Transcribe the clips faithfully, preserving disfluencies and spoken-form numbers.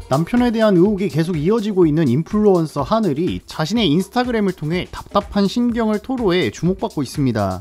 남편에 대한 의혹이 계속 이어지고 있는 인플루언서 하늘이 자신의 인스타그램을 통해 답답한 심경을 토로해 주목받고 있습니다.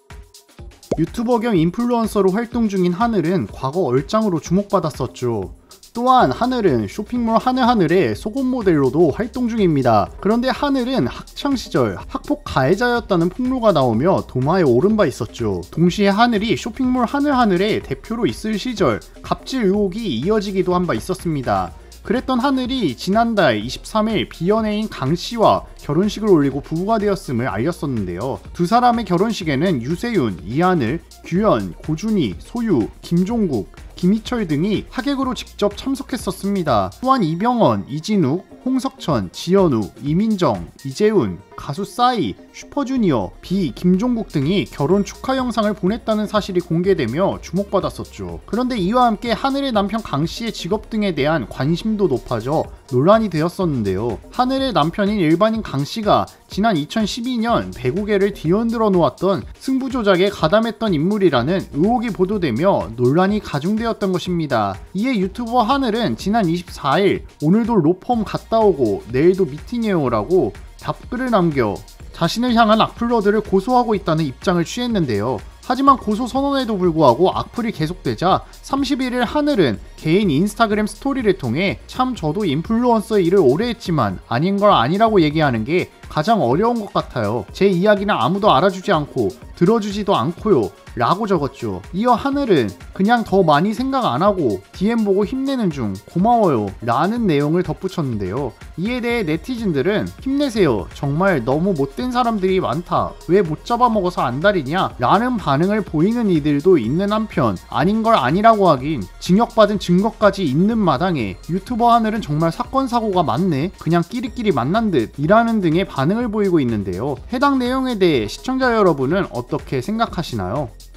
유튜버 겸 인플루언서로 활동 중인 하늘은 과거 얼짱으로 주목받았었죠. 또한 하늘은 쇼핑몰 하늘하늘의 속옷 모델로도 활동 중입니다. 그런데 하늘은 학창시절 학폭 가해자였다는 폭로가 나오며 도마에 오른 바 있었죠. 동시에 하늘이 쇼핑몰 하늘하늘의 대표로 있을 시절 갑질 의혹이 이어지기도 한 바 있었습니다. 그랬던 하늘이 지난달 이십삼일 비연예인 강씨와 결혼식을 올리고 부부가 되었음을 알렸었는데요. 두 사람의 결혼식에는 유세윤, 이하늘, 규현, 고준희, 소유, 김종국, 김희철 등이 하객으로 직접 참석했었습니다. 또한 이병헌, 이진욱, 홍석천, 지현우, 이민정, 이재훈, 가수 싸이, 슈퍼주니어, 비, 김종국 등이 결혼 축하 영상을 보냈다는 사실이 공개되며 주목받았었죠. 그런데 이와 함께 하늘의 남편 강씨의 직업 등에 대한 관심도 높아져 논란이 되었었는데요. 하늘의 남편인 일반인 강씨가 지난 이천십이년 배구계를 뒤흔들어 놓았던 승부조작에 가담했던 인물이라는 의혹이 보도되며 논란이 가중되었던 것입니다. 이에 유튜버 하늘은 지난 이십사일 오늘도 로펌 갔다 오고 내일도 미팅해요 라고 답글을 남겨 자신을 향한 악플러들을 고소하고 있다는 입장을 취했는데요. 하지만 고소 선언에도 불구하고 악플이 계속되자 삼십일일 하늘은 개인 인스타그램 스토리를 통해 참 저도 인플루언서 일을 오래 했지만 아닌 걸 아니라고 얘기하는 게 가장 어려운 것 같아요. 제 이야기는 아무도 알아주지 않고 들어주지도 않고요 라고 적었죠. 이어 하늘은 그냥 더 많이 생각 안하고 디엠 보고 힘내는 중 고마워요 라는 내용을 덧붙였는데요. 이에 대해 네티즌들은 힘내세요, 정말 너무 못된 사람들이 많다, 왜 못 잡아먹어서 안달이냐 라는 반응을 보이는 이들도 있는 한편 아닌 걸 아니라고 하긴 징역받은 증거까지 있는 마당에 유튜버 하늘은 정말 사건 사고가 많네, 그냥 끼리끼리 만난 듯 이라는 등의 반응을 보이고 있는데요. 해당 내용에 대해 시청자 여러분은 어떻게 생각하시나요?